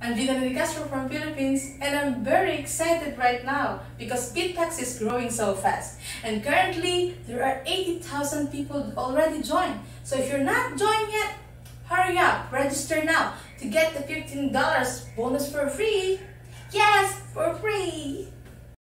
I'm Vida Castro from Philippines, and I'm very excited right now because Bitpax is growing so fast. And currently, there are 80,000 people already joined. So if you're not joined yet, hurry up, register now to get the $15 bonus for free. Yes, for free!